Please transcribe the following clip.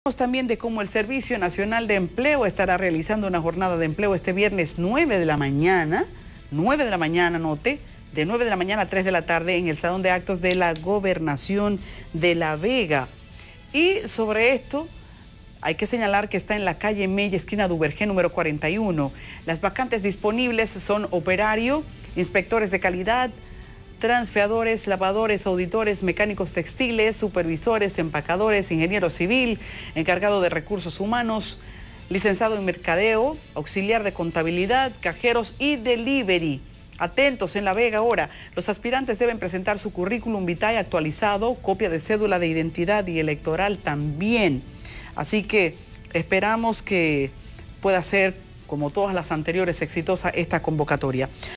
también de cómo el Servicio Nacional de Empleo estará realizando una jornada de empleo este viernes 9 de la mañana, note, de 9 de la mañana a 3 de la tarde en el Salón de Actos de la Gobernación de La Vega. Y sobre esto, hay que señalar que está en la calle Mella, esquina Duvergé, número 41. Las vacantes disponibles son operario, inspectores de calidad, transfeadores, lavadores, auditores, mecánicos textiles, supervisores, empacadores, ingeniero civil, encargado de recursos humanos, licenciado en mercadeo, auxiliar de contabilidad, cajeros y delivery. Atentos en La Vega ahora, los aspirantes deben presentar su currículum vitae actualizado, copia de cédula de identidad y electoral también. Así que esperamos que pueda ser, como todas las anteriores, exitosa esta convocatoria.